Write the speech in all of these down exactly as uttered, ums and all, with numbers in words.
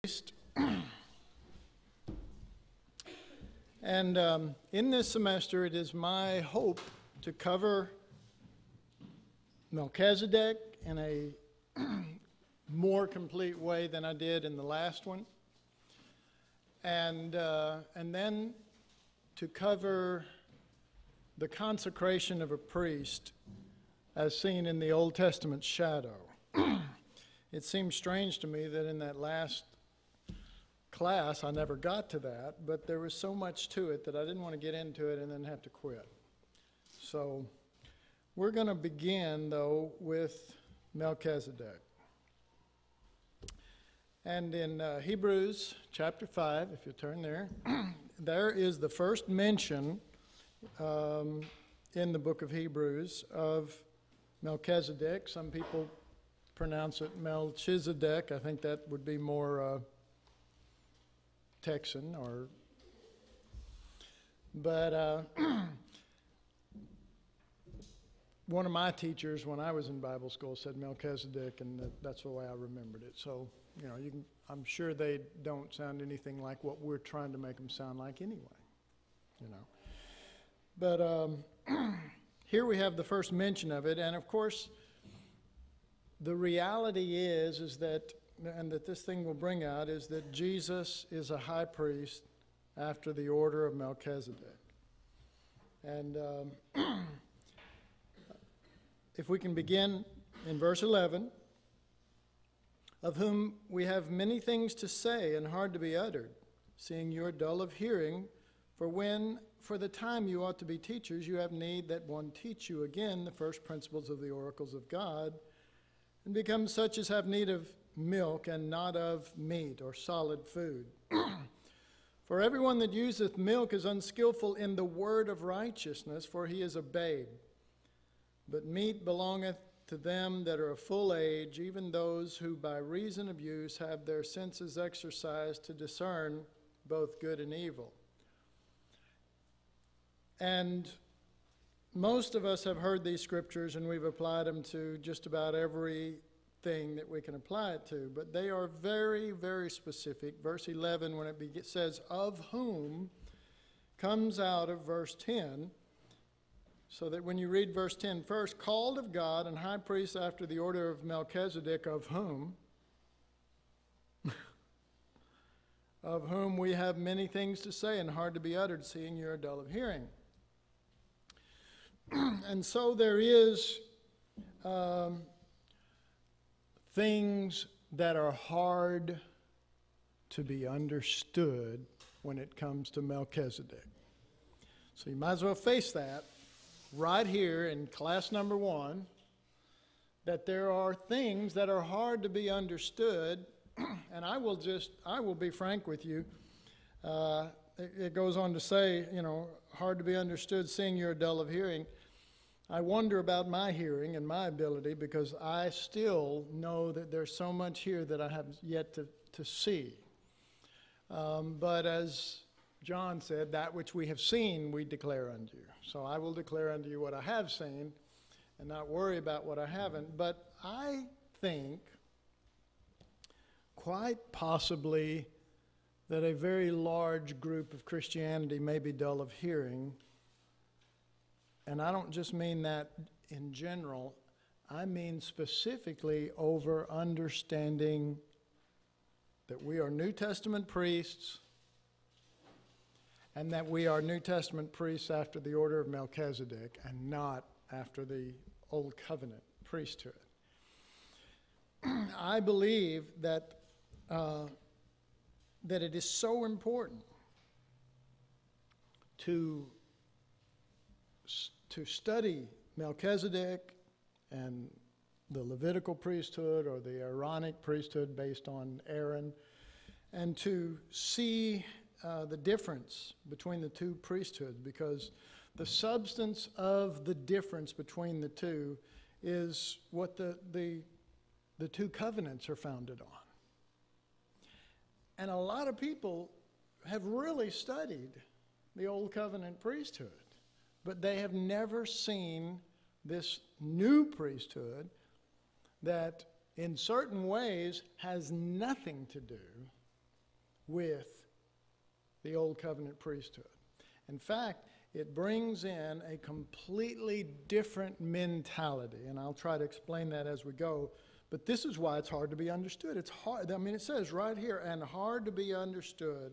priest. And um, in this semester, it is my hope to cover Melchizedek in a more complete way than I did in the last one. And, uh, and then to cover the consecration of a priest as seen in the Old Testament shadow. It seems strange to me that in that last class I never got to that, but there was so much to it that I didn't want to get into it and then have to quit. So we're going to begin, though, with Melchizedek. And in uh, Hebrews chapter five, if you turn there, there is the first mention um, in the book of Hebrews of Melchizedek. Some people pronounce it Melchizedek. I think that would be more uh, Texan, or but uh, one of my teachers when I was in Bible school said Melchizedek, and that, that's the way I remembered it. So, you know, you can, I'm sure they don't sound anything like what we're trying to make them sound like anyway, you know. But um, here we have the first mention of it, and of course, the reality is, is that, and that this thing will bring out, is that Jesus is a high priest after the order of Melchizedek. And um, if we can begin in verse eleven, of whom we have many things to say and hard to be uttered, seeing you are dull of hearing, for when for the time you ought to be teachers, you have need that one teach you again the first principles of the oracles of God, and become such as have need of milk and not of meat or solid food. For everyone that useth milk is unskillful in the word of righteousness, for he is a babe. But meat belongeth to them that are of full age, even those who by reason of use have their senses exercised to discern both good and evil. And most of us have heard these scriptures, and we've applied them to just about every thing that we can apply it to, but they are very, very specific. Verse eleven, when it be- says, of whom, comes out of verse ten, so that when you read verse ten first, called of God and high priest after the order of Melchizedek, of whom, of whom we have many things to say and hard to be uttered, seeing you are dull of hearing. And so there is um, things that are hard to be understood when it comes to Melchizedek. So you might as well face that right here in class number one, that there are things that are hard to be understood. And I will just, I will be frank with you. Uh, it, it goes on to say, you know, hard to be understood, seeing you're dull of hearing. I wonder about my hearing and my ability, because I still know that there's so much here that I have yet to, to see. Um, but as John said, that which we have seen we declare unto you. So I will declare unto you what I have seen and not worry about what I haven't. But I think quite possibly that a very large group of Christianity may be dull of hearing. And I don't just mean that in general. I mean specifically over understanding that we are New Testament priests, and that we are New Testament priests after the order of Melchizedek and not after the Old Covenant priesthood. I believe that uh, that it is so important to to study Melchizedek and the Levitical priesthood or the Aaronic priesthood based on Aaron, and to see uh, the difference between the two priesthoods, because the substance of the difference between the two is what the, the, the two covenants are founded on. And a lot of people have really studied the Old Covenant priesthood, but they have never seen this new priesthood that in certain ways has nothing to do with the Old Covenant priesthood. In fact, it brings in a completely different mentality, and I'll try to explain that as we go. But this is why it's hard to be understood. It's hard. I mean, it says right here, and hard to be understood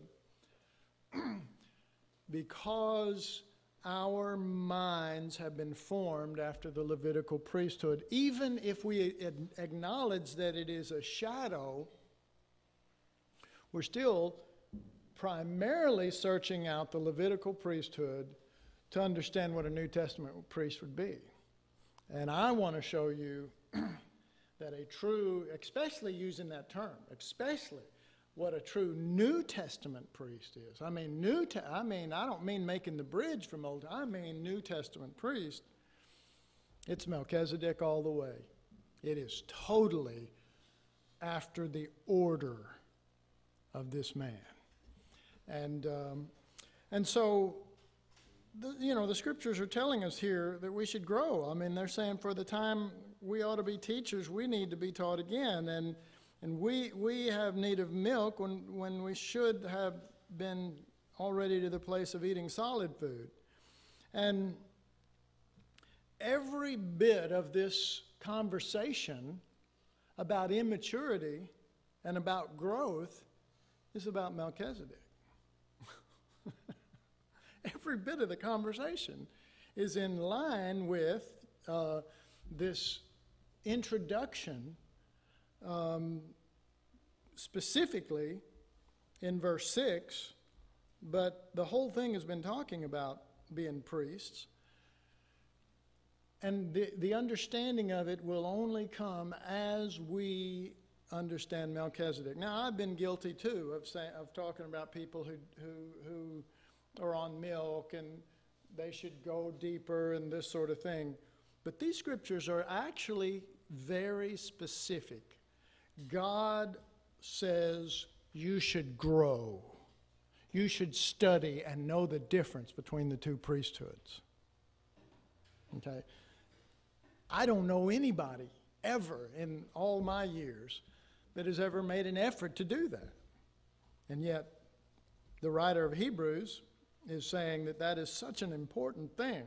because our minds have been formed after the Levitical priesthood. Even if we acknowledge that it is a shadow, we're still primarily searching out the Levitical priesthood to understand what a New Testament priest would be. And I want to show you that a true, especially using that term, especially what a true New Testament priest is. I mean, New. Te- I mean, I don't mean making the bridge from Old. I mean New Testament priest. It's Melchizedek all the way. It is totally after the order of this man, and um, and so. The, you know, the scriptures are telling us here that we should grow. I mean, they're saying for the time we ought to be teachers, we need to be taught again. And and we we have need of milk when, when we should have been already to the place of eating solid food. And every bit of this conversation about immaturity and about growth is about Melchizedek. Every bit of the conversation is in line with uh, this introduction, um, specifically in verse six, but the whole thing has been talking about being priests. And the, the understanding of it will only come as we understand Melchizedek. Now, I've been guilty, too, of, say, of talking about people who who who... or on milk, and they should go deeper and this sort of thing. But these scriptures are actually very specific. God says you should grow. You should study and know the difference between the two priesthoods. Okay? I don't know anybody ever in all my years that has ever made an effort to do that. And yet, the writer of Hebrews is saying that that is such an important thing.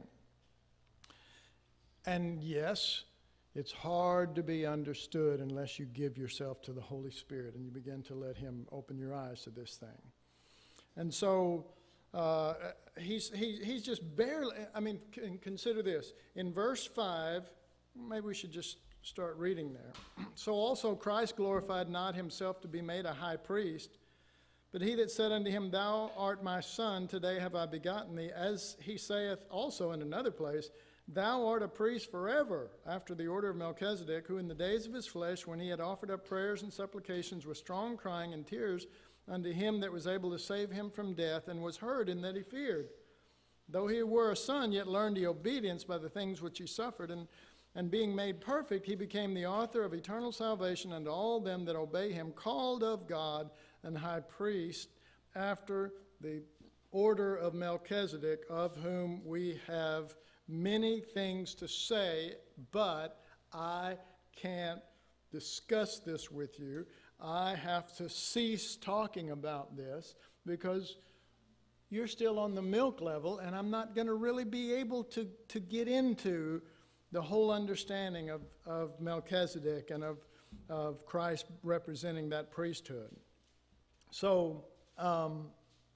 And yes, it's hard to be understood unless you give yourself to the Holy Spirit and you begin to let Him open your eyes to this thing. And so uh, he's, he, he's just barely, I mean, consider this. In verse five, maybe we should just start reading there. So also Christ glorified not himself to be made a high priest, but he that said unto him, Thou art my son, today have I begotten thee, as he saith also in another place, Thou art a priest forever, after the order of Melchizedek, who in the days of his flesh, when he had offered up prayers and supplications with strong crying and tears unto him that was able to save him from death, and was heard in that he feared. Though he were a son, yet learned he obedience by the things which he suffered, and, and being made perfect, he became the author of eternal salvation unto all them that obey him, called of God, and high priest after the order of Melchizedek, of whom we have many things to say, but I can't discuss this with you. I have to cease talking about this because you're still on the milk level, and I'm not going to really be able to, to get into the whole understanding of, of Melchizedek and of, of Christ representing that priesthood. So um,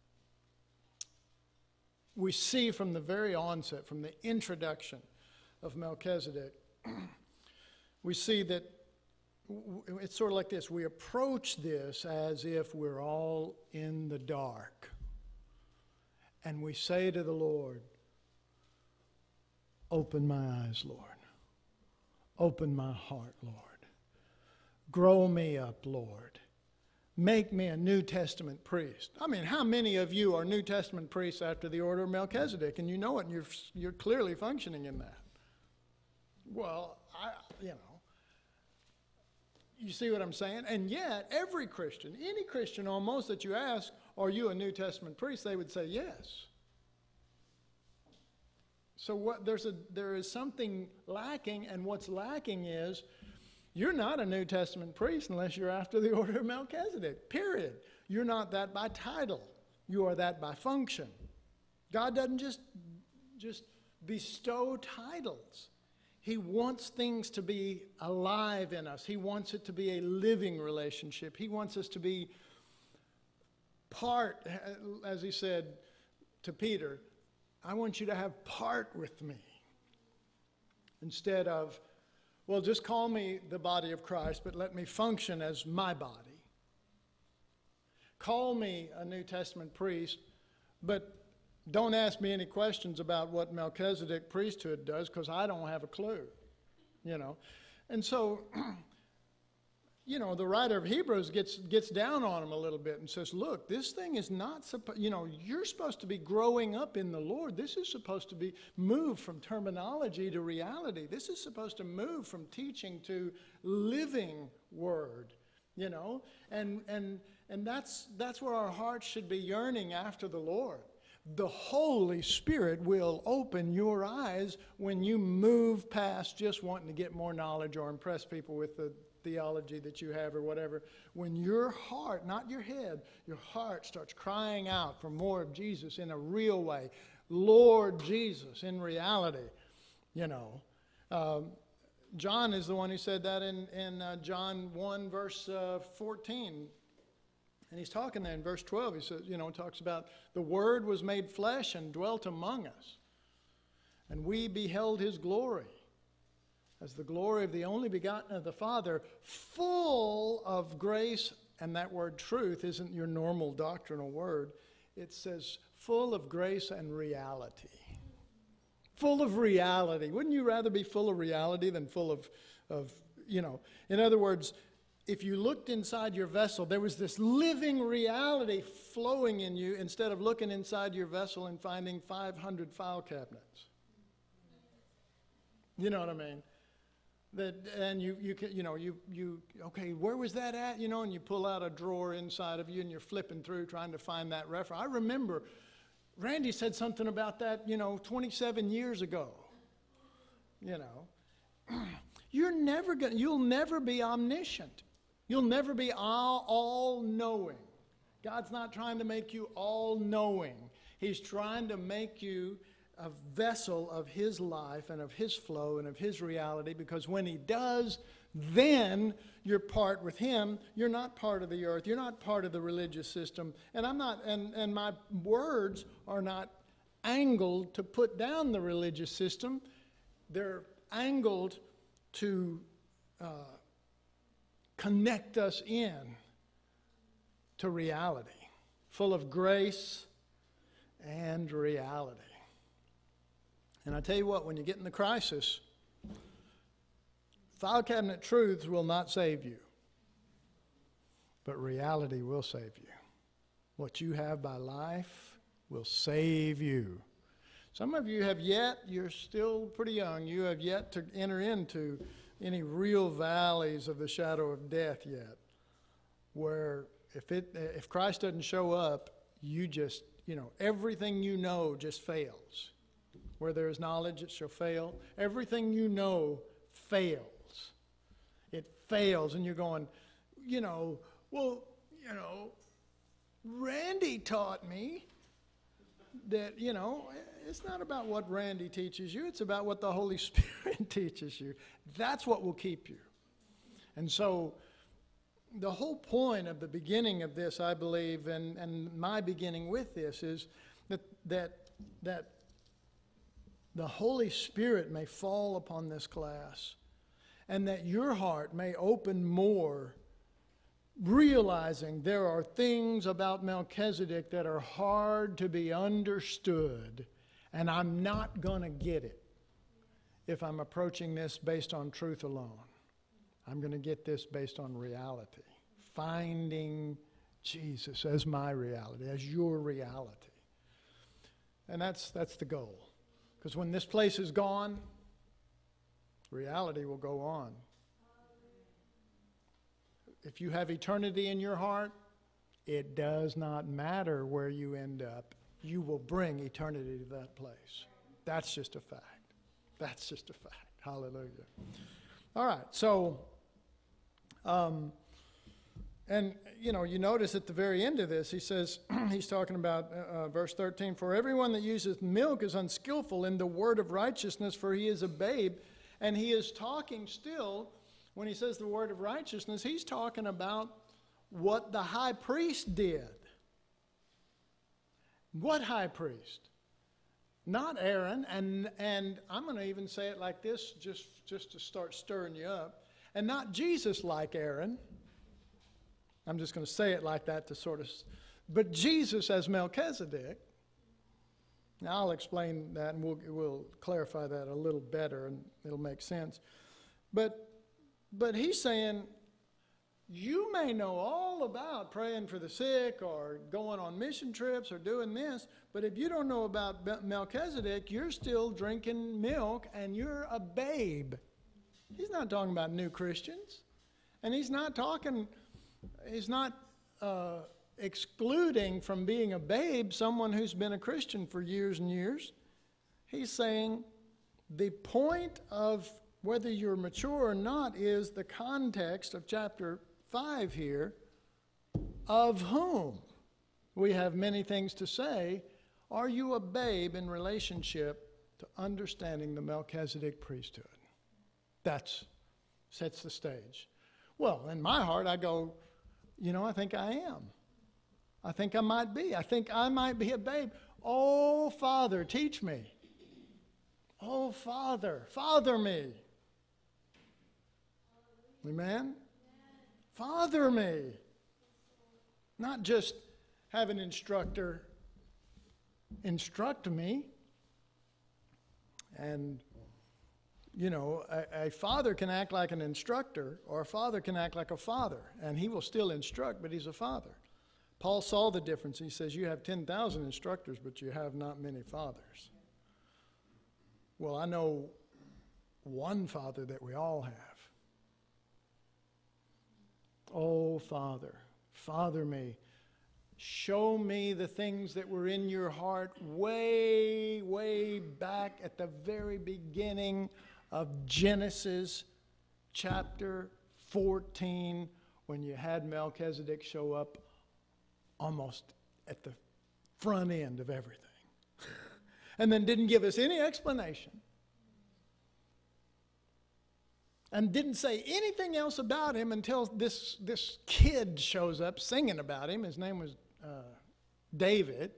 we see from the very onset, from the introduction of Melchizedek, we see that w- it's sort of like this. We approach this as if we're all in the dark. And we say to the Lord, open my eyes, Lord. Open my heart, Lord. Grow me up, Lord. Make me a New Testament priest. I mean, how many of you are New Testament priests after the order of Melchizedek? And you know it, and you're, you're clearly functioning in that. Well, I, you know, you see what I'm saying? And yet, every Christian, any Christian almost that you ask, are you a New Testament priest? They would say yes. So what, there's a, there is something lacking, and what's lacking is you're not a New Testament priest unless you're after the order of Melchizedek, period. You're not that by title. You are that by function. God doesn't just, just bestow titles. He wants things to be alive in us. He wants it to be a living relationship. He wants us to be part, as he said to Peter, I want you to have part with me. Instead of, well, just call me the body of Christ, but let me function as my body. Call me a New Testament priest, but don't ask me any questions about what Melchizedek priesthood does, because I don't have a clue, you know. And so, you know, the writer of Hebrews gets gets down on him a little bit and says, look, this thing is not supposed, you know, you're supposed to be growing up in the Lord. This is supposed to be moved from terminology to reality. This is supposed to move from teaching to living word, you know. And and and that's that's where our hearts should be yearning after the Lord. The Holy Spirit will open your eyes when you move past just wanting to get more knowledge or impress people with the theology that you have or whatever. When your heart, not your head, your heart starts crying out for more of Jesus in a real way. Lord Jesus, in reality, you know. Um, John is the one who said that in, in uh, John one, verse uh, fourteen. And he's talking there in verse twelve. He says, you know, talks about the Word was made flesh and dwelt among us. And we beheld his glory as the glory of the only begotten of the Father, full of grace. And that word truth isn't your normal doctrinal word. It says full of grace and reality. Full of reality. Wouldn't you rather be full of reality than full of, of you know, in other words, if you looked inside your vessel, there was this living reality flowing in you instead of looking inside your vessel and finding five hundred file cabinets. You know what I mean? That, and you, you, can, you know, you, you, okay, where was that at? You know, and you pull out a drawer inside of you and you're flipping through trying to find that reference. I remember Randy said something about that, you know, twenty-seven years ago. You know, you're never going to, you'll never be omniscient. You'll never be all, all-knowing. God's not trying to make you all-knowing. He's trying to make you a vessel of his life and of his flow and of his reality, because when he does, then you're part with him. You're not part of the earth. You're not part of the religious system. And I'm not, and, and my words are not angled to put down the religious system. They're angled to uh, connect us in to reality, full of grace and reality. And I tell you what, when you get in the crisis, file cabinet truths will not save you, but reality will save you. What you have by life will save you. Some of you have yet, you're still pretty young, you have yet to enter into any real valleys of the shadow of death yet, where if it if Christ doesn't show up, you just, you know, everything you know just fails. Where there is knowledge, it shall fail. Everything you know fails. It fails, and you're going, you know, well, you know, Randy taught me that, you know, it's not about what Randy teaches you. It's about what the Holy Spirit teaches you. That's what will keep you. And so the whole point of the beginning of this, I believe, and, and my beginning with this is that that that the Holy Spirit may fall upon this class, and that your heart may open more, realizing there are things about Melchizedek that are hard to be understood, and I'm not going to get it if I'm approaching this based on truth alone. I'm going to get this based on reality, finding Jesus as my reality, as your reality. And that's that's the goal. Because when this place is gone, reality will go on. If you have eternity in your heart, it does not matter where you end up. You will bring eternity to that place. That's just a fact. That's just a fact. Hallelujah. All right, so um, And, you know, you notice at the very end of this, he says, he's talking about uh, verse thirteen, for everyone that uses milk is unskillful in the word of righteousness, for he is a babe. And he is talking still, when he says the word of righteousness, he's talking about what the high priest did. What high priest? Not Aaron, and, and I'm going to even say it like this, just, just to start stirring you up, and not Jesus like Aaron. I'm just going to say it like that to sort of, but Jesus as Melchizedek. Now I'll explain that and we'll, we'll clarify that a little better and it'll make sense. But, but he's saying, you may know all about praying for the sick or going on mission trips or doing this, but if you don't know about Melchizedek, you're still drinking milk and you're a babe. He's not talking about new Christians. And he's not talking... He's not uh, excluding from being a babe someone who's been a Christian for years and years. He's saying the point of whether you're mature or not is the context of chapter five here, of whom we have many things to say. Are you a babe in relationship to understanding the Melchizedek priesthood? That sets the stage. Well, in my heart, I go, you know, I think I am. I think I might be. I think I might be a babe. Oh, Father, teach me. Oh, Father, father me. Amen? Father me. Not just have an instructor instruct me. And you know, a, a father can act like an instructor, or a father can act like a father, and he will still instruct, but he's a father. Paul saw the difference. He says, you have ten thousand instructors, but you have not many fathers. Well, I know one Father that we all have. Oh, Father, father me. Show me the things that were in your heart way, way back at the very beginning of Genesis chapter fourteen, when you had Melchizedek show up almost at the front end of everything. And then didn't give us any explanation. And didn't say anything else about him until this, this kid shows up singing about him. His name was uh, David.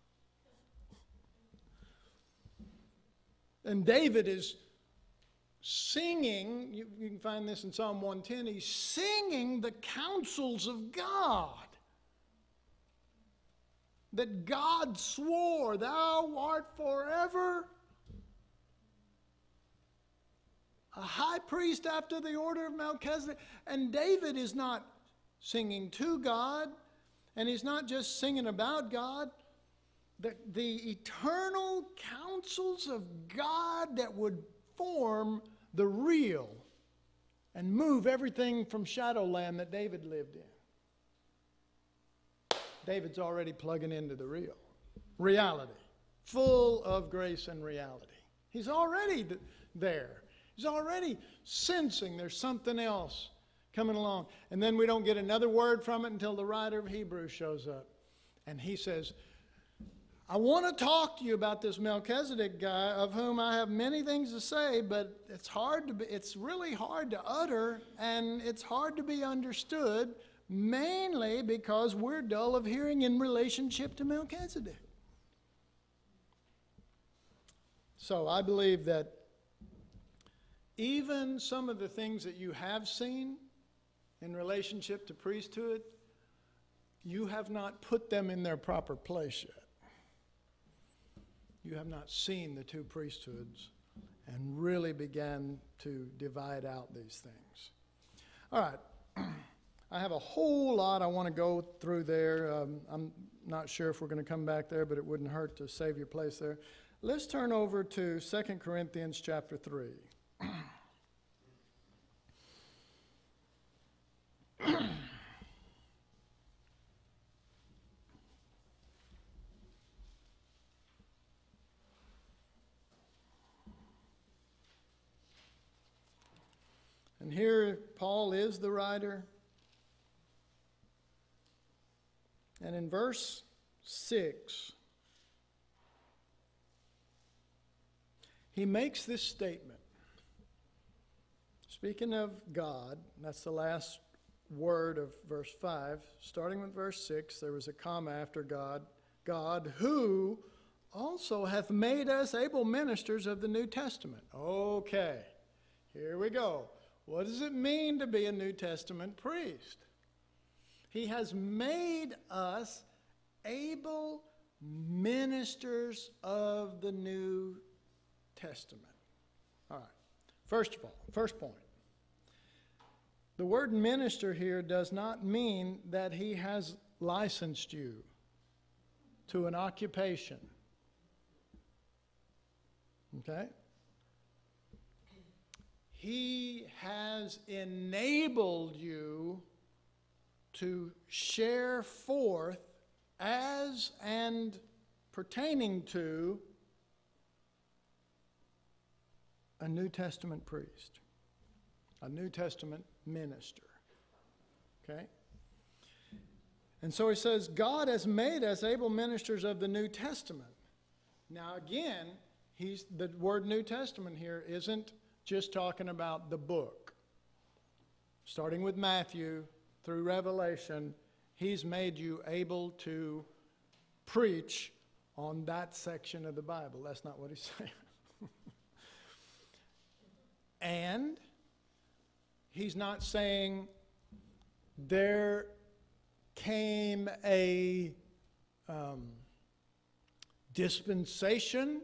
And David is singing, you, you can find this in Psalm one ten, he's singing the counsels of God. That God swore, thou art forever a high priest after the order of Melchizedek. And David is not singing to God, and he's not just singing about God. The, the eternal counsels of God that would form the real and move everything from Shadowland that David lived in. David's already plugging into the real. Reality. Full of grace and reality. He's already th- there. He's already sensing there's something else coming along. And then we don't get another word from it until the writer of Hebrews shows up. And he says, I want to talk to you about this Melchizedek guy, of whom I have many things to say, but it's hard to be, it's really hard to utter, and it's hard to be understood, mainly because we're dull of hearing in relationship to Melchizedek. So I believe that even some of the things that you have seen in relationship to priesthood, you have not put them in their proper place yet. You have not seen the two priesthoods and really began to divide out these things. All right. I have a whole lot I want to go through there. Um, I'm not sure if we're going to come back there, but it wouldn't hurt to save your place there. Let's turn over to Second Corinthians chapter three. And here Paul is the writer. And in verse six, he makes this statement. Speaking of God, that's the last word of verse five. Starting with verse six, there was a comma after God. God, who also hath made us able ministers of the New Testament. Okay, here we go. What does it mean to be a New Testament priest? He has made us able ministers of the New Testament. All right. First of all, first point. The word minister here does not mean that he has licensed you to an occupation. Okay? He has enabled you to share forth as and pertaining to a New Testament priest, a New Testament minister. Okay? And so he says, God has made us able ministers of the New Testament. Now again, he's, the word New Testament here isn't just talking about the book. Starting with Matthew through Revelation, he's made you able to preach on that section of the Bible. That's not what he's saying. And he's not saying there came a um, dispensation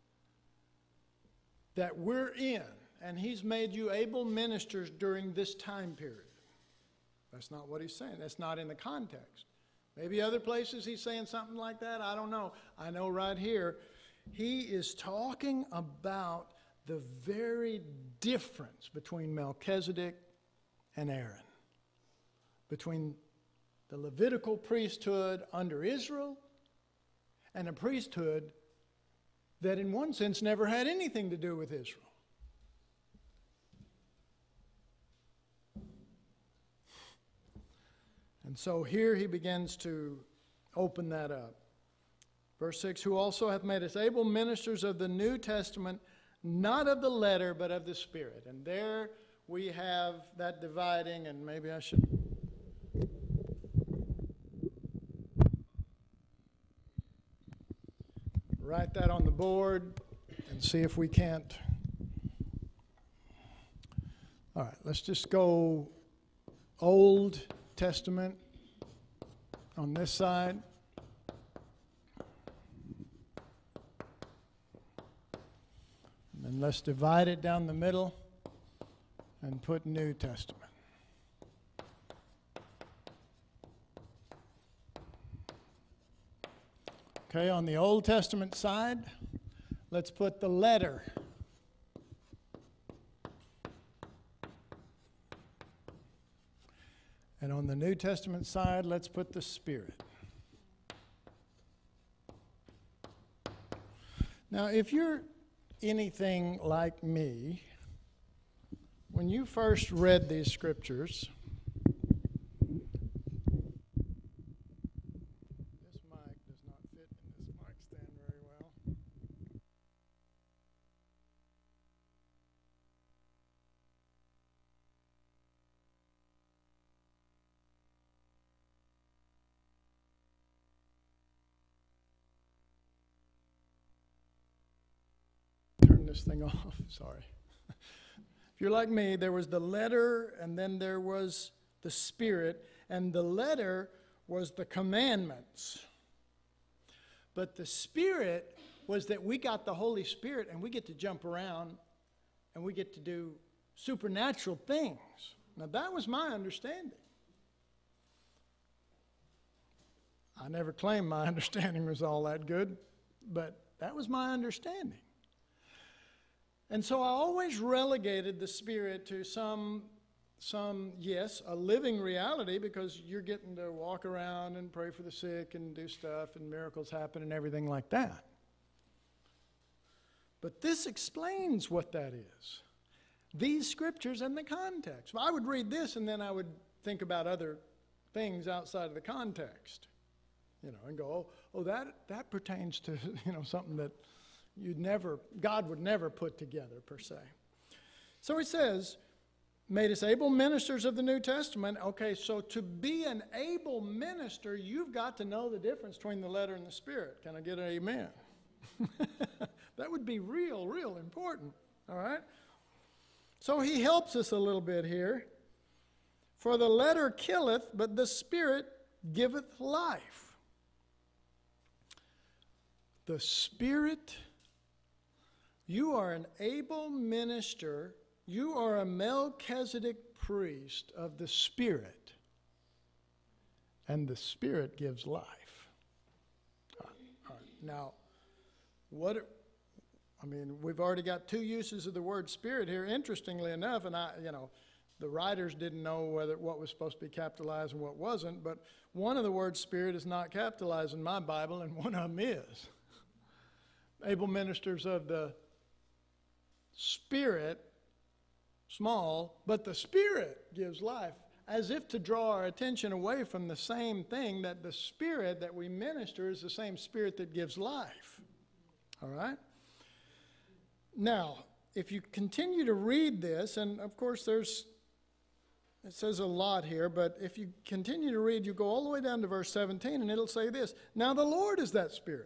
that we're in, and he's made you able ministers during this time period. That's not what he's saying. That's not in the context. Maybe other places he's saying something like that. I don't know. I know right here he is talking about the very difference between Melchizedek and Aaron, between the Levitical priesthood under Israel and a priesthood that in one sense never had anything to do with Israel. And so here he begins to open that up. Verse six, who also hath made us able ministers of the New Testament, not of the letter, but of the Spirit. And there we have that dividing, and maybe I should write that on the board and see if we can't. All right, let's just go Old Testament on this side. And let's divide it down the middle and put New Testament. Okay, on the Old Testament side, let's put the letter. And on the New Testament side, let's put the Spirit. Now, if you're anything like me, when you first read these scriptures, this mic does not fit in this mic stand very well. Turn this thing off, sorry. If you're like me, there was the letter and then there was the Spirit, and the letter was the commandments. But the Spirit was that we got the Holy Spirit and we get to jump around and we get to do supernatural things. Now that was my understanding. I never claimed my understanding was all that good, but that was my understanding. And so I always relegated the Spirit to some, some, yes, a living reality, because you're getting to walk around and pray for the sick and do stuff and miracles happen and everything like that. But this explains what that is. These scriptures and the context. I would read this and then I would think about other things outside of the context. you know, and go, oh, oh that, that pertains to, you know, something that you'd never, God would never put together per se. So he says, made us able ministers of the New Testament. Okay, so to be an able minister, you've got to know the difference between the letter and the spirit. Can I get an amen? That would be real, real important, all right? So he helps us a little bit here. For the letter killeth, but the spirit giveth life. The spirit, you are an able minister. You are a Melchizedek priest of the Spirit, and the Spirit gives life. All right, all right. Now, what? I mean, we've already got two uses of the word Spirit here. Interestingly enough, and I, you know, the writers didn't know whether what was supposed to be capitalized and what wasn't. But one of the words Spirit is not capitalized in my Bible, and one of them is. Able ministers of the Spirit. Small, but the Spirit gives life, as if to draw our attention away from the same thing, that the Spirit that we minister is the same Spirit that gives life. All right? Now, if you continue to read this, and of course there's, it says a lot here, but if you continue to read, you go all the way down to verse seventeen, and it'll say this, now the Lord is that Spirit.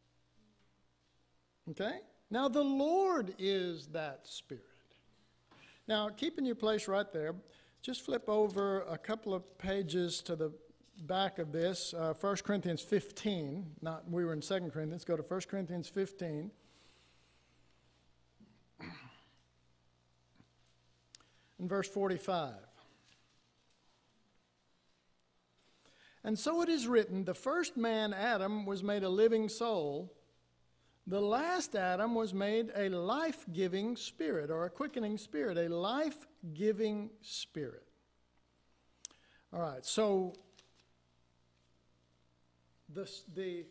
Okay? Now the Lord is that Spirit. Now, keep in your place right there. Just flip over a couple of pages to the back of this, uh, First Corinthians fifteen. Not, we were in Second Corinthians. Go to First Corinthians fifteen. In verse forty-five. And so it is written, the first man, Adam, was made a living soul. The last Adam was made a life-giving spirit, or a quickening spirit, a life-giving spirit. All right, so this, the,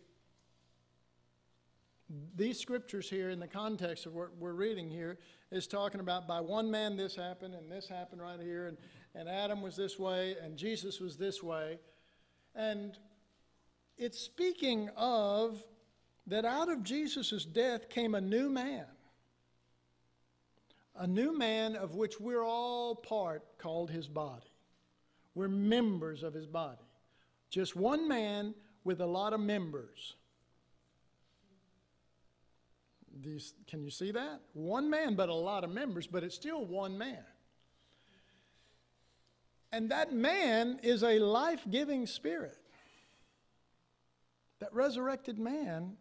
these scriptures here in the context of what we're reading here is talking about by one man this happened, and this happened right here, and, and Adam was this way, and Jesus was this way. And it's speaking of that out of Jesus' death came a new man. A new man of which we're all part, called his body. We're members of his body. Just one man with a lot of members. These, can you see that? One man, but a lot of members, but it's still one man. And that man is a life-giving spirit. That resurrected man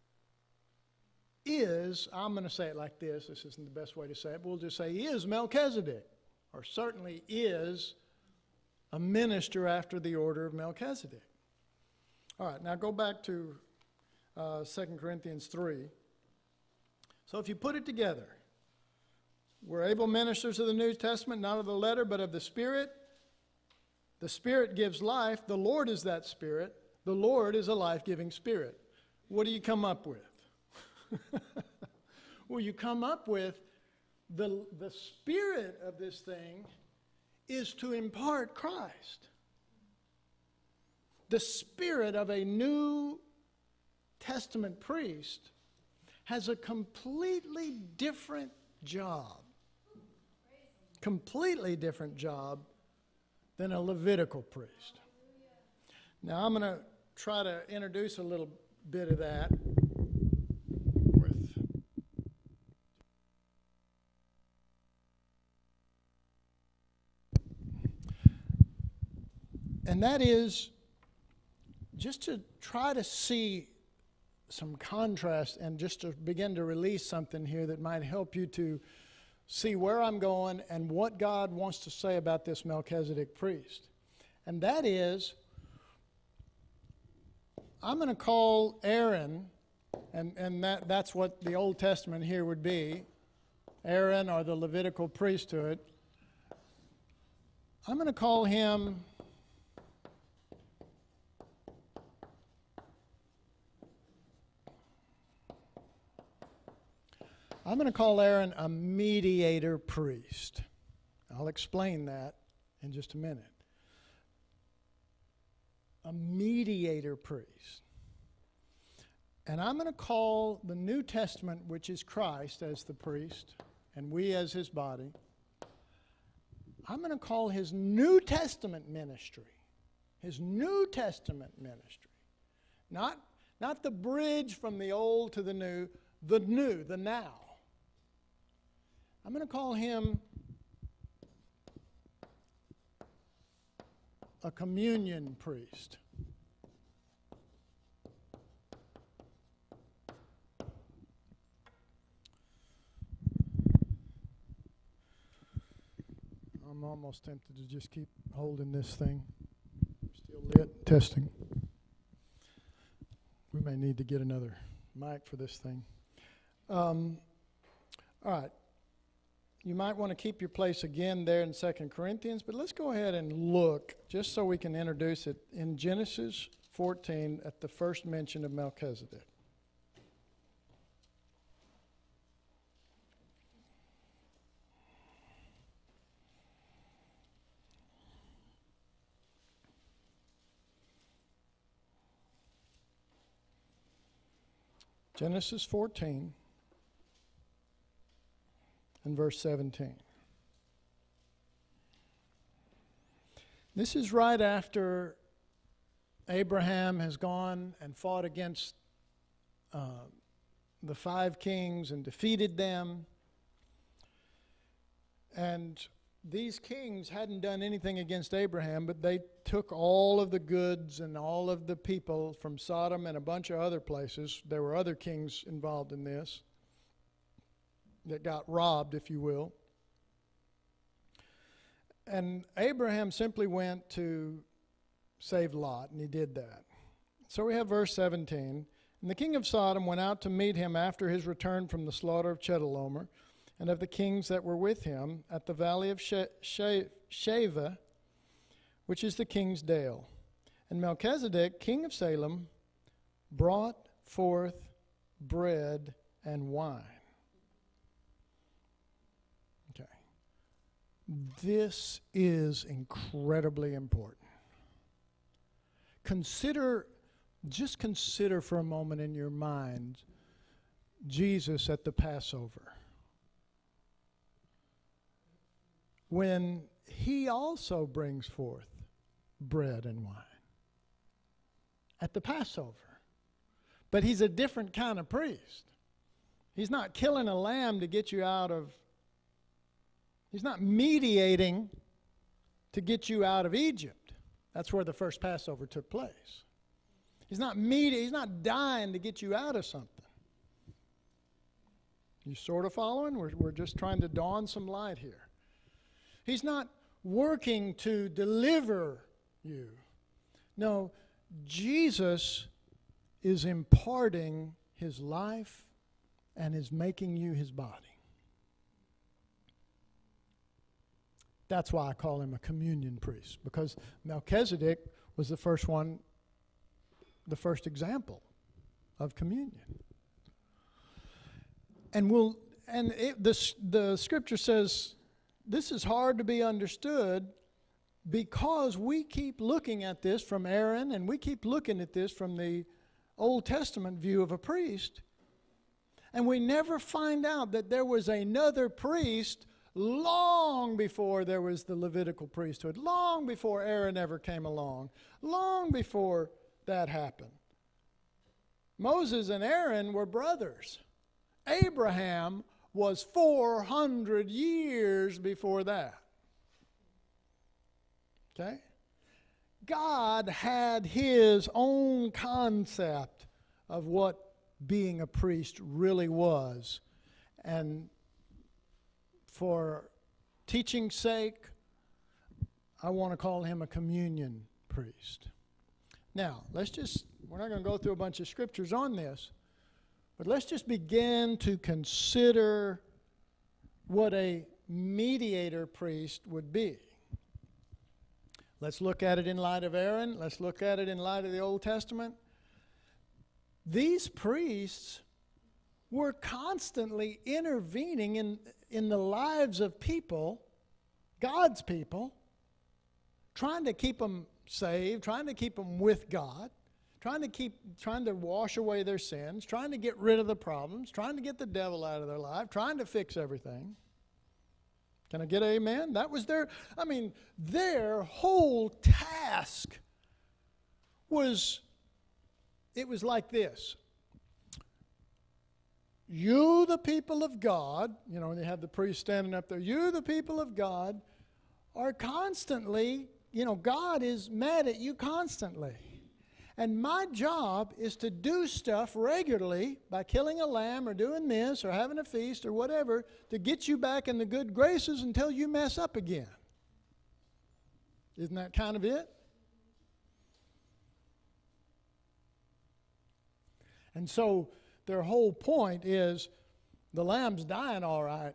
is, I'm going to say it like this, this isn't the best way to say it, but we'll just say he is Melchizedek, or certainly is a minister after the order of Melchizedek. All right, now go back to uh, Second Corinthians three. So if you put it together, we're able ministers of the New Testament, not of the letter, but of the Spirit. The Spirit gives life. The Lord is that Spirit. The Lord is a life-giving Spirit. What do you come up with? Well, you come up with the, the spirit of this thing is to impart Christ. The spirit of a New Testament priest has a completely different job. Completely different job than a Levitical priest. Now, I'm going to try to introduce a little bit of that. And that is just to try to see some contrast and just to begin to release something here that might help you to see where I'm going and what God wants to say about this Melchizedek priest. And that is, I'm going to call Aaron, and, and that, that's what the Old Testament here would be, Aaron or the Levitical priesthood. I'm going to call him I'm going to call Aaron a mediator priest. I'll explain that in just a minute. a mediator priest. And I'm going to call the New Testament, which is Christ as the priest, and we as his body, I'm going to call his New Testament ministry, his New Testament ministry. Not, not the bridge from the old to the new, the new, the now. I'm going to call him a communion priest. I'm almost tempted to just keep holding this thing. Still lit, testing. We may need to get another mic for this thing. Um, all right. You might want to keep your place again there in Second Corinthians, but let's go ahead and look, just so we can introduce it, in Genesis fourteen at the first mention of Melchizedek. Genesis fourteen and verse seventeen. This is right after Abraham has gone and fought against uh, the five kings and defeated them. And these kings hadn't done anything against Abraham, but they took all of the goods and all of the people from Sodom and a bunch of other places. There were other kings involved in this that got robbed, if you will. And Abraham simply went to save Lot, and he did that. So we have verse seventeen. And the king of Sodom went out to meet him after his return from the slaughter of Chedorlaomer, and of the kings that were with him at the valley of She- She- Shaveh, which is the king's dale. And Melchizedek, king of Salem, brought forth bread and wine. Okay. This is incredibly important. Consider, just consider for a moment in your mind Jesus at the Passover, when he also brings forth bread and wine at the Passover. But he's a different kind of priest. He's not killing a lamb to get you out of, he's not mediating to get you out of Egypt. That's where the first Passover took place. He's not medi- he's not dying to get you out of something. You sort of following? We're, we're just trying to dawn some light here. He's not working to deliver you. No, Jesus is imparting his life and is making you his body. That's why I call him a communion priest, because Melchizedek was the first one, the first example of communion. And we'll, and it, the, the scripture says this is hard to be understood because we keep looking at this from Aaron, and we keep looking at this from the Old Testament view of a priest, and we never find out that there was another priest long before there was the Levitical priesthood, long before Aaron ever came along, long before that happened. Moses and Aaron were brothers. Abraham was four hundred years before that. Okay? God had his own concept of what being a priest really was. And for teaching's sake, I want to call him a communion priest. Now, let's just, we're not going to go through a bunch of scriptures on this, but let's just begin to consider what a mediator priest would be. Let's look at it in light of Aaron. Let's look at it in light of the Old Testament. These priests were constantly intervening in, in the lives of people, God's people, trying to keep them saved, trying to keep them with God, trying to keep, trying to wash away their sins, trying to get rid of the problems, trying to get the devil out of their life, trying to fix everything. Can I get an amen? That was their, I mean, their whole task was, it was like this. You, the people of God, you know, and they have the priest standing up there, you, the people of God, are constantly, you know, God is mad at you constantly. And my job is to do stuff regularly by killing a lamb or doing this or having a feast or whatever to get you back in the good graces until you mess up again. Isn't that kind of it? And so their whole point is the lamb's dying all right,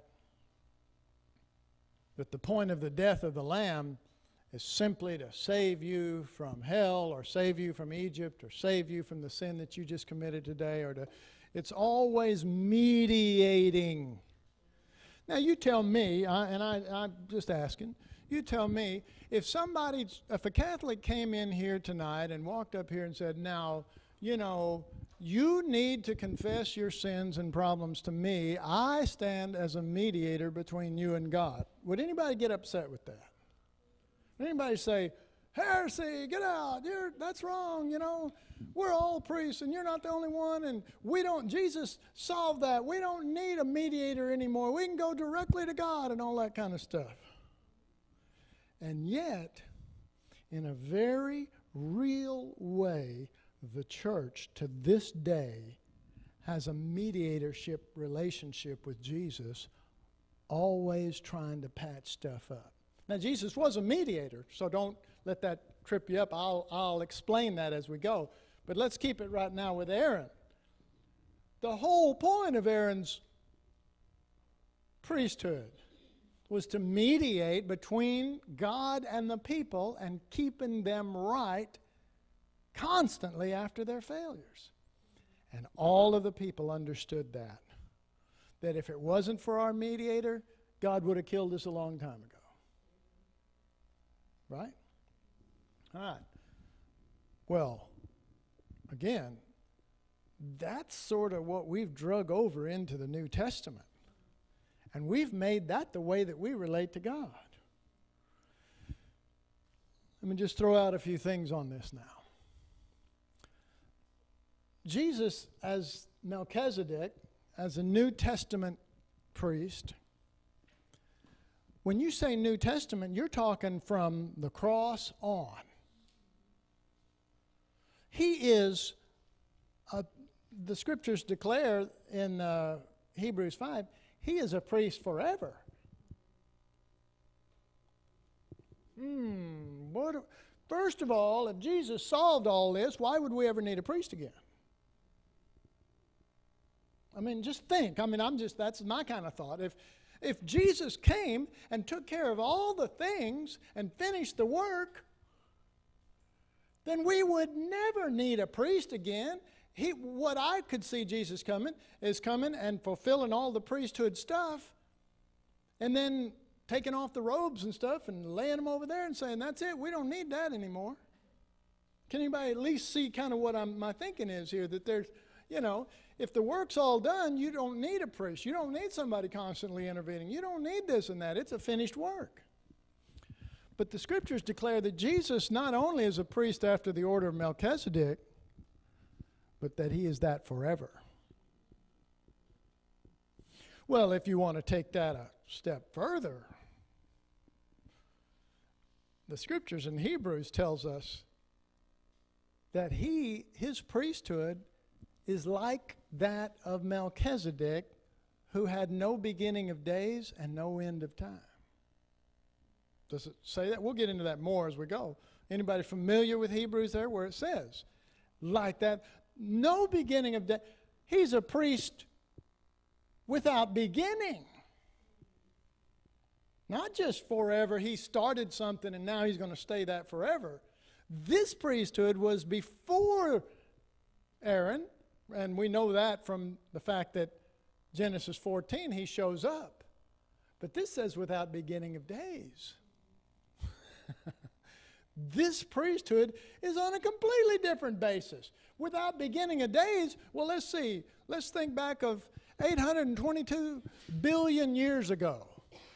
but the point of the death of the lamb is simply to save you from hell or save you from Egypt or save you from the sin that you just committed today. Or to, it's always mediating. Now you tell me, I, and I, I'm just asking, you tell me, if somebody, if a Catholic came in here tonight and walked up here and said, now, you know, you need to confess your sins and problems to me. I stand as a mediator between you and God. Would anybody get upset with that? Anybody say, heresy, get out, you're, that's wrong, you know. We're all priests and you're not the only one, and we don't, Jesus solved that. We don't need a mediator anymore. We can go directly to God and all that kind of stuff. And yet, in a very real way, the church to this day has a mediatorship relationship with Jesus, always trying to patch stuff up. Now, Jesus was a mediator, so don't let that trip you up. I'll, I'll explain that as we go. But let's keep it right now with Aaron. The whole point of Aaron's priesthood was to mediate between God and the people and keeping them right constantly after their failures. And all of the people understood that. That if it wasn't for our mediator, God would have killed us a long time ago. Right? All right. Well, again, that's sort of what we've drug over into the New Testament. And we've made that the way that we relate to God. Let me just throw out a few things on this now. Jesus, as Melchizedek, as a New Testament priest, when you say New Testament, you're talking from the cross on. He is, a, the scriptures declare in uh, Hebrews five, he is a priest forever. Hmm. What, first of all, if Jesus solved all this, why would we ever need a priest again? I mean, just think. I mean, I'm just, that's my kind of thought. If If Jesus came and took care of all the things and finished the work, then we would never need a priest again. He, what I could see Jesus coming is coming and fulfilling all the priesthood stuff and then taking off the robes and stuff and laying them over there and saying, that's it, we don't need that anymore. Can anybody at least see kind of what I'm, my thinking is here, that there's, you know, if the work's all done, you don't need a priest. You don't need somebody constantly intervening. You don't need this and that. It's a finished work. But the scriptures declare that Jesus not only is a priest after the order of Melchizedek, but that he is that forever. Well, if you want to take that a step further, the scriptures in Hebrews tells us that he, his priesthood is like that of Melchizedek, who had no beginning of days and no end of time. Does it say that? We'll get into that more as we go. Anybody familiar with Hebrews there, where it says, like that, no beginning of day. He's a priest without beginning. Not just forever. He started something and now he's going to stay that forever. This priesthood was before Aaron, and we know that from the fact that Genesis fourteen, he shows up. But this says without beginning of days. This priesthood is on a completely different basis. Without beginning of days, well, let's see. Let's think back of eight hundred twenty-two billion years ago.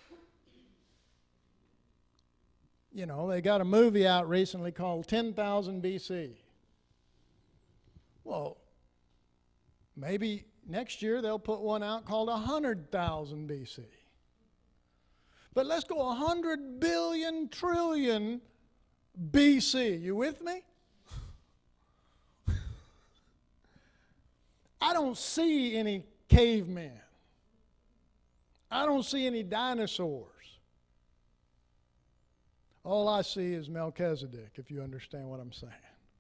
You know, they got a movie out recently called ten thousand B C. Well, maybe next year they'll put one out called one hundred thousand B C. But let's go one hundred billion trillion B C. You with me? I don't see any cavemen. I don't see any dinosaurs. All I see is Melchizedek, if you understand what I'm saying.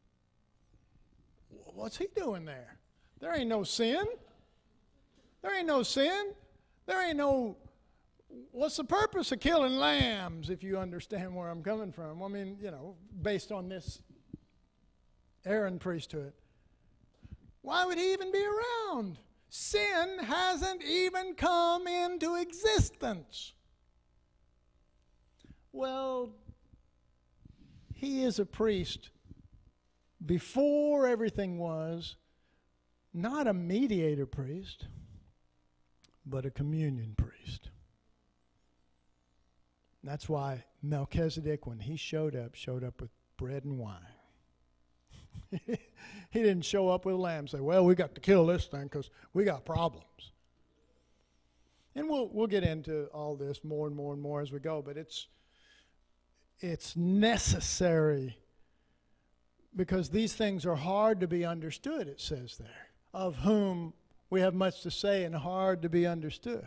What's he doing there? There ain't no sin. There ain't no sin. There ain't no... What's the purpose of killing lambs, if you understand where I'm coming from? I mean, you know, based on this Aaron priesthood. Why would he even be around? Sin hasn't even come into existence. Well, he is a priest before everything was, not a mediator priest, but a communion priest. That's why Melchizedek, when he showed up, showed up with bread and wine. He didn't show up with a lamb and say, well, we got to kill this thing because we got problems. And we'll we'll get into all this more and more and more as we go, but it's it's necessary because these things are hard to be understood, it says there, of whom we have much to say and hard to be understood.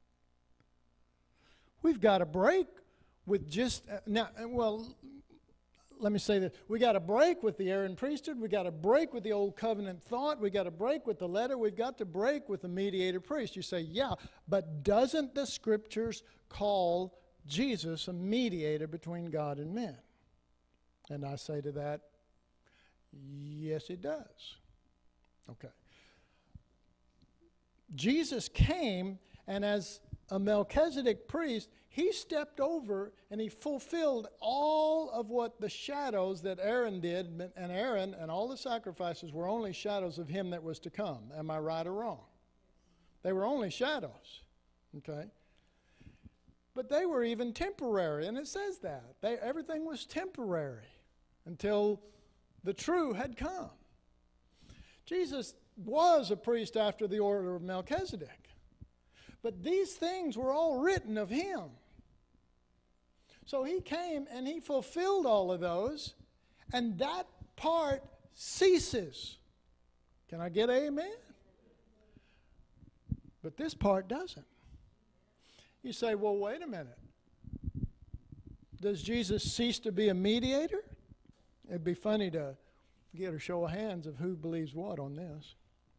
We've got to break with just, uh, now, well, let me say this. We got to break with the Aaron priesthood. We got to break with the old covenant thought. We got to break with the letter. We've got to break with the mediator priest. You say, yeah, but doesn't the scriptures call Jesus a mediator between God and men? And I say to that, yes, it does. Okay. Jesus came, and as a Melchizedek priest, he stepped over and he fulfilled all of what the shadows that Aaron did, and Aaron and all the sacrifices were only shadows of him that was to come. Am I right or wrong? They were only shadows, okay? But they were even temporary, and it says that. They, everything was temporary until the true had come. Jesus was a priest after the order of Melchizedek. But these things were all written of him. So he came and he fulfilled all of those, and that part ceases. Can I get amen? But this part doesn't. You say, well, wait a minute. Does Jesus cease to be a mediator? It'd be funny to get a show of hands of who believes what on this.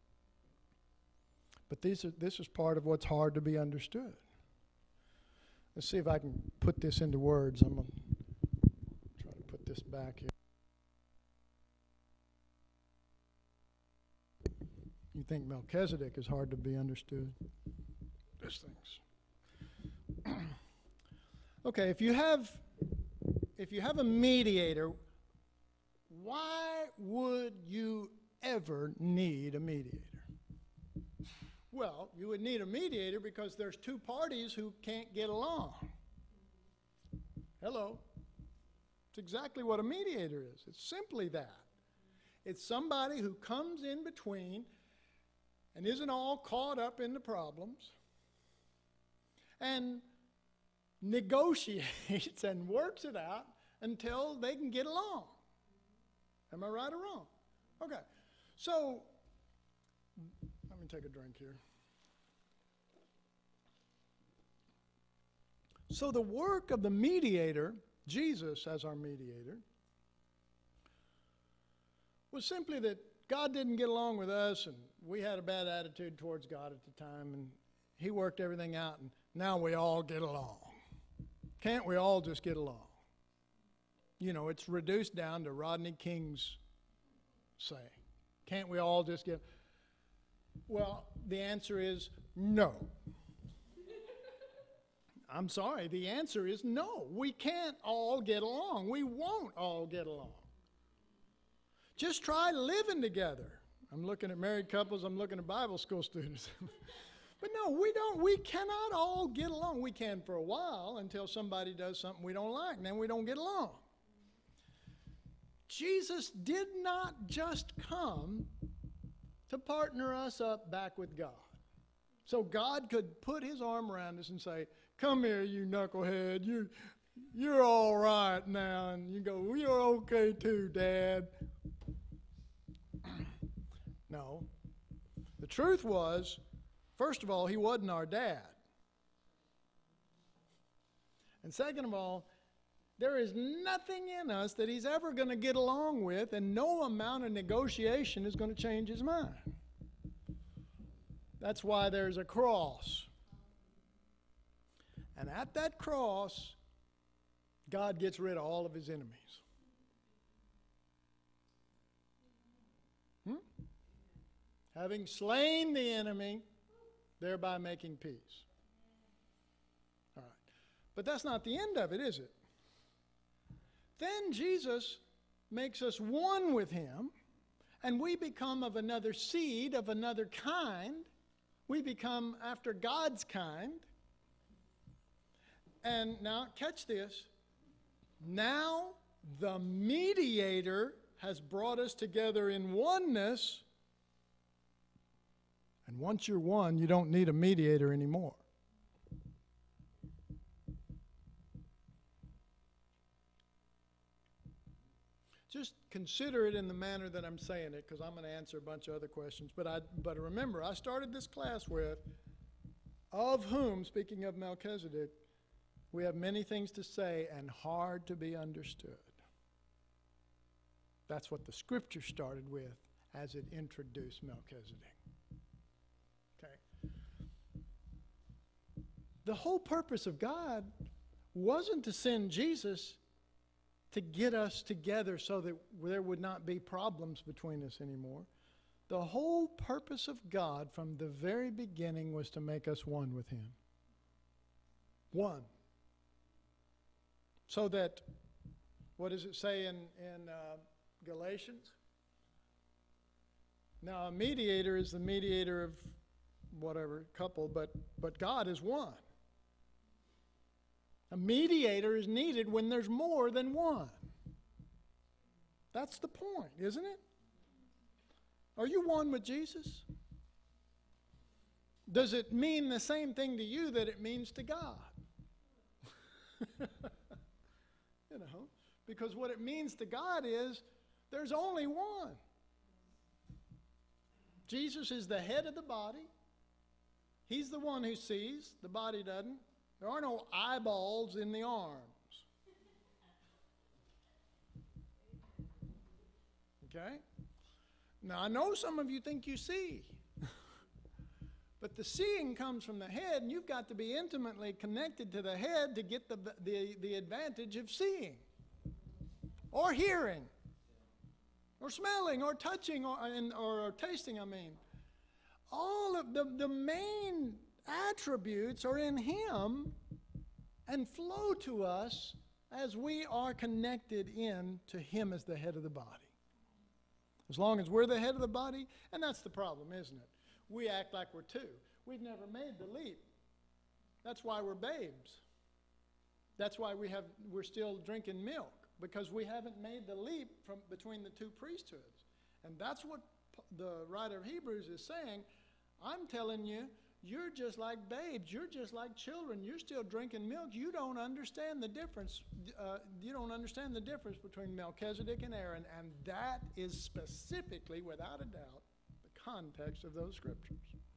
But these are, this is part of what's hard to be understood. Let's see if I can put this into words. I'm going to try to put this back here. You think Melchizedek is hard to be understood? This thing's. Okay, if you have if you have a mediator, why would you ever need a mediator? Well, you would need a mediator because there's two parties who can't get along. Hello. It's exactly what a mediator is. It's simply that. It's somebody who comes in between and isn't all caught up in the problems and negotiates and works it out until they can get along. Am I right or wrong? Okay. So, let me take a drink here. So the work of the mediator, Jesus as our mediator, was simply that God didn't get along with us, and we had a bad attitude towards God at the time, and he worked everything out, and now we all get along. Can't we all just get along? You know, it's reduced down to Rodney King's saying. Can't we all just get... Well, the answer is no. I'm sorry, the answer is no. We can't all get along. We won't all get along. Just try living together. I'm looking at married couples, I'm looking at Bible school students. But no, we don't, we cannot all get along. We can for a while until somebody does something we don't like, and then we don't get along. Jesus did not just come to partner us up back with God. So God could put his arm around us and say, come here, you knucklehead, you, you're all right now. And you go, you're okay too, Dad. No. The truth was, first of all, he wasn't our dad. And second of all, there is nothing in us that he's ever going to get along with, and no amount of negotiation is going to change his mind. That's why there's a cross. And at that cross, God gets rid of all of his enemies. Hmm? Having slain the enemy, thereby making peace. All right. But that's not the end of it, is it? Then Jesus makes us one with him, and we become of another seed, of another kind. We become after God's kind. And now, catch this. Now the mediator has brought us together in oneness. And once you're one, you don't need a mediator anymore. Just consider it in the manner that I'm saying it, because I'm going to answer a bunch of other questions. But I, but remember, I started this class with, of whom, speaking of Melchizedek, we have many things to say and hard to be understood. That's what the scripture started with as it introduced Melchizedek. Okay. The whole purpose of God wasn't to send Jesus to get us together so that there would not be problems between us anymore. The whole purpose of God from the very beginning was to make us one with him. One. So that, what does it say in, in uh, Galatians? Now, a mediator is the mediator of whatever couple, but, but God is one. A mediator is needed when there's more than one. That's the point, isn't it? Are you one with Jesus? Does it mean the same thing to you that it means to God? You know, because what it means to God is there's only one. Jesus is the head of the body. He's the one who sees. The body doesn't. There are no eyeballs in the arms. Okay? Now, I know some of you think you see. But the seeing comes from the head, and you've got to be intimately connected to the head to get the, the, the advantage of seeing, or hearing, or smelling, or touching, or, or, or tasting, I mean. All of the, the main attributes are in him and flow to us as we are connected in to him as the head of the body. As long as we're the head of the body, and that's the problem, isn't it? We act like we're two. We've never made the leap. That's why we're babes. That's why we have, we're still drinking milk, because we haven't made the leap from between the two priesthoods. And that's what the writer of Hebrews is saying. I'm telling you, you're just like babes. You're just like children. You're still drinking milk. You don't understand the difference. Uh, you don't understand the difference between Melchizedek and Aaron, and that is specifically, without a doubt, context of those scriptures.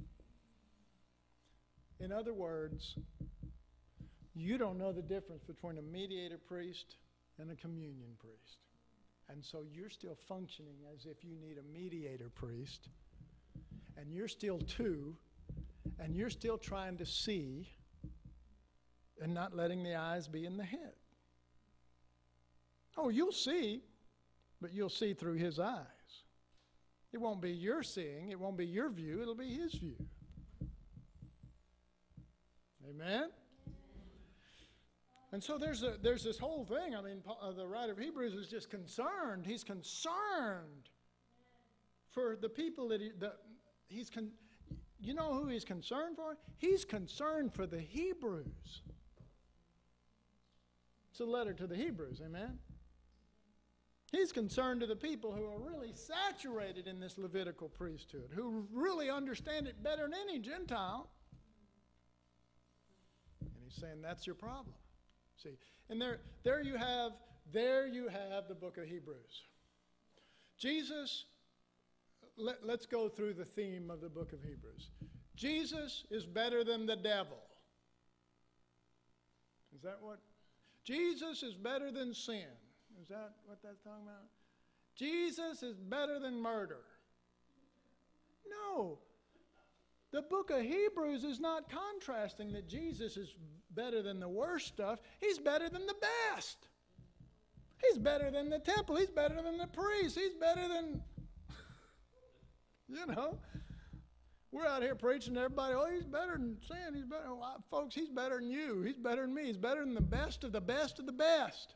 In other words, you don't know the difference between a mediator priest and a communion priest. And so you're still functioning as if you need a mediator priest, and you're still two, and you're still trying to see and not letting the eyes be in the head. Oh, you'll see, but you'll see through his eyes. It won't be your seeing. It won't be your view. It'll be his view. Amen? And so there's a, there's this whole thing. I mean, Paul, uh, the writer of Hebrews is just concerned. He's concerned for the people that he, the, he's, con, you know who he's concerned for? He's concerned for the Hebrews. It's a letter to the Hebrews, amen? He's concerned to the people who are really saturated in this Levitical priesthood, who really understand it better than any Gentile. And he's saying that's your problem. See, and there, there you have, there you have the book of Hebrews. Jesus, let, let's go through the theme of the book of Hebrews. Jesus is better than the devil. Is that what? Jesus is better than sin. Is that what that's talking about? Jesus is better than murder. No. The book of Hebrews is not contrasting that Jesus is better than the worst stuff. He's better than the best. He's better than the temple. He's better than the priest. He's better than, you know. We're out here preaching to everybody, oh, he's better than sin. He's better. Well, folks, he's better than you. He's better than me. He's better than the best of the best of the best.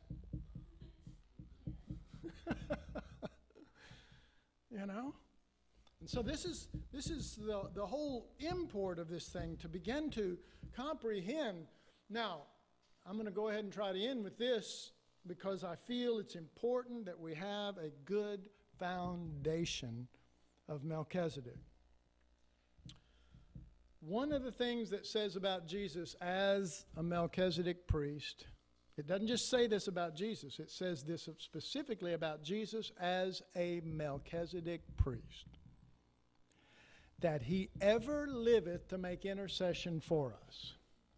You know? And so this is this is the, the whole import of this thing, to begin to comprehend. Now, I'm going to go ahead and try to end with this because I feel it's important that we have a good foundation of Melchizedek. One of the things that says about Jesus as a Melchizedek priest, it doesn't just say this about Jesus, it says this specifically about Jesus as a Melchizedek priest. That he ever liveth to make intercession for us.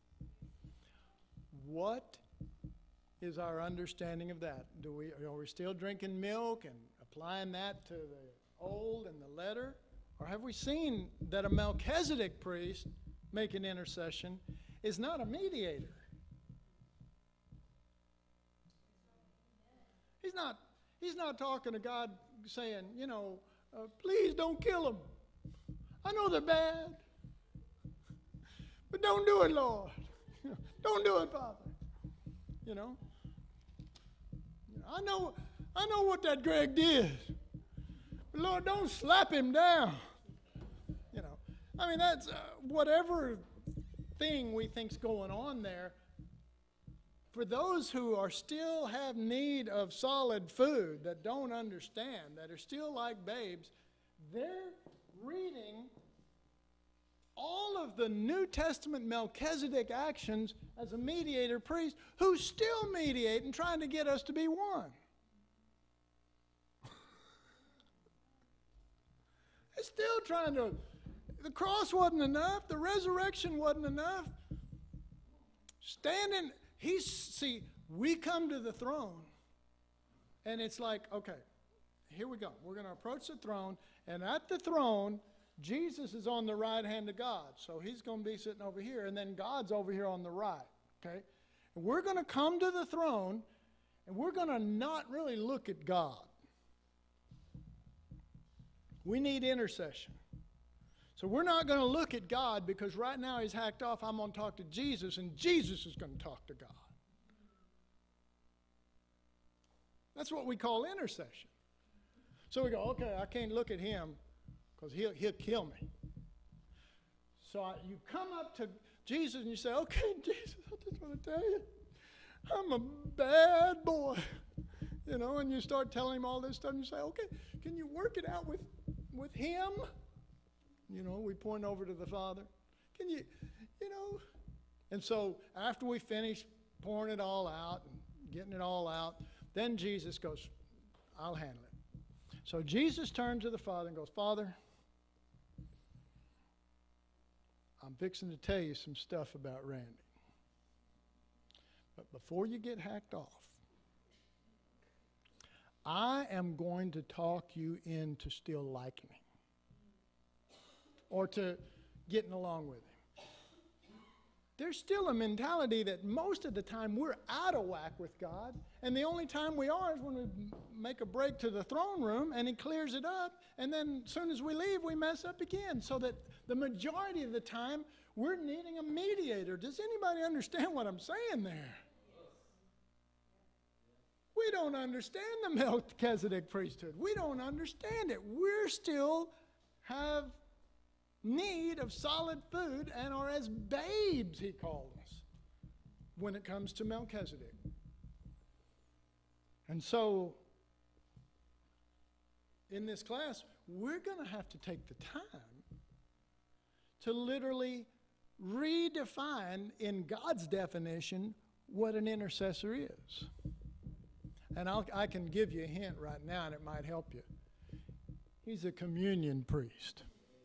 What is our understanding of that? Do we, are we still drinking milk and applying that to the old and the letter? Or have we seen that a Melchizedek priest making intercession is not a mediator? He's not, he's not talking to God saying, you know, uh, please don't kill them. I know they're bad, but don't do it, Lord. Don't do it, Father. You know, I know, I know what that Greg did, but Lord, don't slap him down. You know, I mean, that's uh, whatever thing we think's going on there. For those who are still have need of solid food, that don't understand, that are still like babes, they're reading all of the New Testament Melchizedek actions as a mediator priest who's still mediating, trying to get us to be one. They're still trying to, the cross wasn't enough, the resurrection wasn't enough. Standing, he's, see, we come to the throne, and it's like, okay, here we go. We're going to approach the throne, and at the throne, Jesus is on the right hand of God. So he's going to be sitting over here, and then God's over here on the right. Okay? And we're going to come to the throne, and we're going to not really look at God. We need intercession. So we're not going to look at God because right now he's hacked off. I'm going to talk to Jesus, and Jesus is going to talk to God. That's what we call intercession. So we go, okay, I can't look at him because he'll, he'll kill me. So I, you come up to Jesus and you say, okay, Jesus, I just want to tell you, I'm a bad boy. You know, and you start telling him all this stuff and you say, okay, can you work it out with, with him? You know, we point over to the Father. Can you, you know? And so after we finish pouring it all out and getting it all out, then Jesus goes, I'll handle it. So Jesus turned to the Father and goes, Father, I'm fixing to tell you some stuff about Randy. But before you get hacked off, I am going to talk you into still liking him or to getting along with him. There's still a mentality that most of the time we're out of whack with God, and the only time we are is when we make a break to the throne room and he clears it up, and then as soon as we leave, we mess up again. So that the majority of the time, we're needing a mediator. Does anybody understand what I'm saying there? We don't understand the Melchizedek priesthood. We don't understand it. We're still have need of solid food and are as babes, he called us, when it comes to Melchizedek. And so, in this class, we're going to have to take the time to literally redefine in God's definition what an intercessor is. And I'll, I can give you a hint right now, and it might help you. He's a communion priest.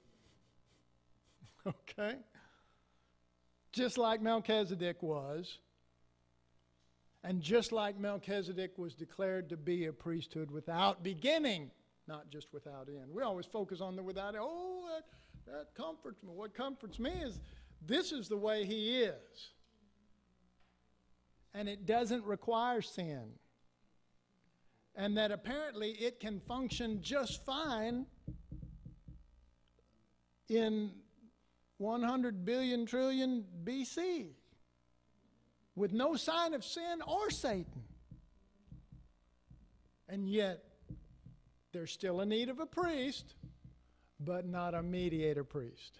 Okay? Just like Melchizedek was, and just like Melchizedek was declared to be a priesthood without beginning, not just without end. We always focus on the without end. Oh, that, that comforts me. What comforts me is this is the way he is. And it doesn't require sin. And that apparently it can function just fine in one hundred billion trillion B C with no sign of sin or Satan. And yet, there's still a need of a priest, but not a mediator priest.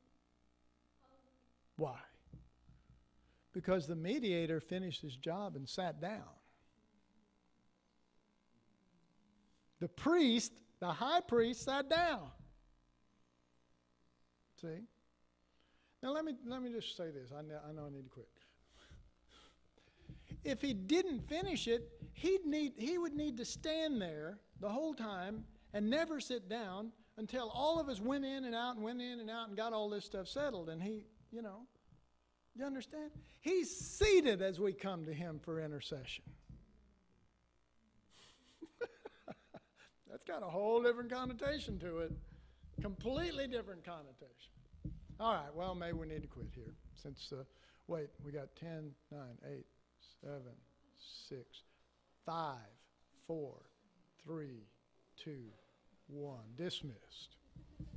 Why? Because the mediator finished his job and sat down. The priest, the high priest, sat down. See? Now let me let me just say this. I know I, know I need to quit. If he didn't finish it, he'd need he would need to stand there the whole time and never sit down until all of us went in and out and went in and out and got all this stuff settled. And he, you know, you understand? He's seated as we come to him for intercession. That's got a whole different connotation to it. Completely different connotation. All right, well, maybe we need to quit here. Since, uh, wait, we got ten, nine, eight, seven, six, five, four, three, two, one. Dismissed.